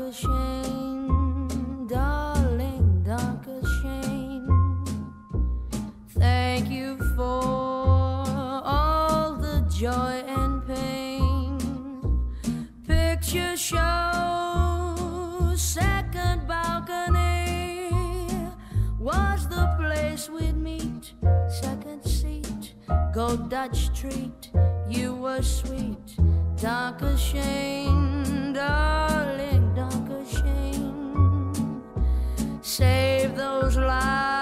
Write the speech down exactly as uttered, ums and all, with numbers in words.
Dankeschön, darling, Dankeschön. Thank you for all the joy and pain. Picture show, second balcony was the place we'd meet. Second seat, go Dutch treat, you were sweet. Dankeschön, darling, Dankeschön. Save those lives